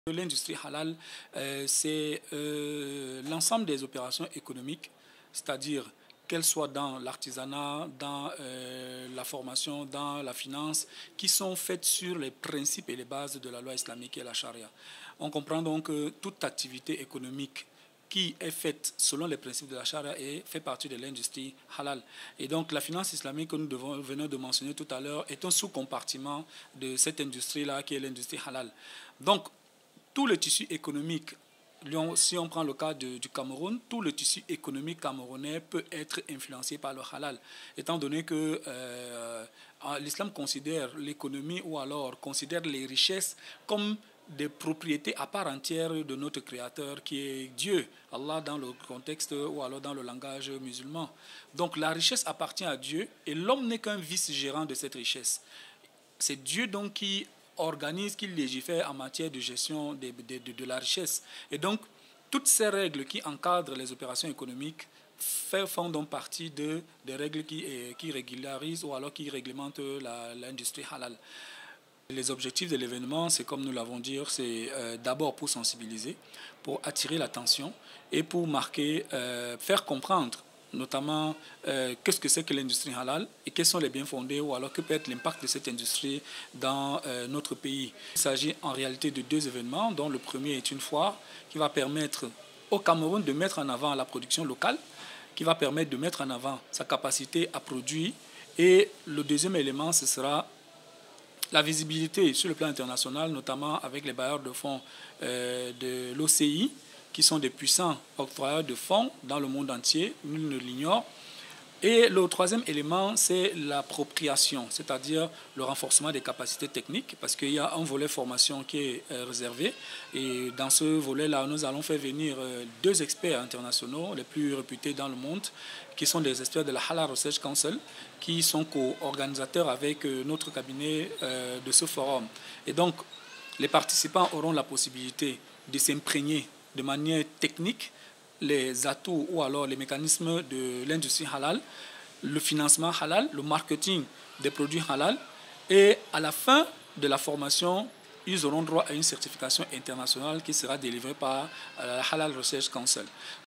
L'industrie halal, c'est l'ensemble des opérations économiques, c'est-à-dire qu'elles soient dans l'artisanat, dans la formation, dans la finance, qui sont faites sur les principes et les bases de la loi islamique et la charia. On comprend donc que toute activité économique qui est faite selon les principes de la charia et fait partie de l'industrie halal. Et donc la finance islamique que nous venons de mentionner tout à l'heure est un sous-compartiment de cette industrie-là qui est l'industrie halal. Donc tout le tissu économique, si on prend le cas du Cameroun, tout le tissu économique camerounais peut être influencé par le halal, étant donné que l'islam considère l'économie ou alors considère les richesses comme des propriétés à part entière de notre Créateur qui est Dieu, Allah dans le contexte ou alors dans le langage musulman. Donc la richesse appartient à Dieu et l'homme n'est qu'un vice-gérant de cette richesse. C'est Dieu donc qui organise, qui légifère en matière de gestion de la richesse. Et donc, toutes ces règles qui encadrent les opérations économiques font donc partie des règles qui régularisent ou alors qui réglementent l'industrie halal. Les objectifs de l'événement, c'est comme nous l'avons dit, c'est d'abord pour sensibiliser, pour attirer l'attention et pour marquer, faire comprendre notamment qu'est-ce que c'est que l'industrie halal et quels sont les biens fondés ou alors que peut être l'impact de cette industrie dans notre pays. Il s'agit en réalité de deux événements, dont le premier est une foire qui va permettre au Cameroun de mettre en avant la production locale, qui va permettre de mettre en avant sa capacité à produire. Et le deuxième élément, ce sera la visibilité sur le plan international, notamment avec les bailleurs de fonds de l'OCI, qui sont des puissants octroyeurs de fonds dans le monde entier, nul ne l'ignore. Et le troisième élément, c'est l'appropriation, c'est-à-dire le renforcement des capacités techniques, parce qu'il y a un volet formation qui est réservé. Et dans ce volet-là, nous allons faire venir deux experts internationaux, les plus réputés dans le monde, qui sont des experts de la Halal Research Council, qui sont co-organisateurs avec notre cabinet de ce forum. Et donc, les participants auront la possibilité de s'imprégner de manière technique les atouts ou alors les mécanismes de l'industrie halal, le financement halal, le marketing des produits halal, et à la fin de la formation, ils auront droit à une certification internationale qui sera délivrée par la Halal Research Council.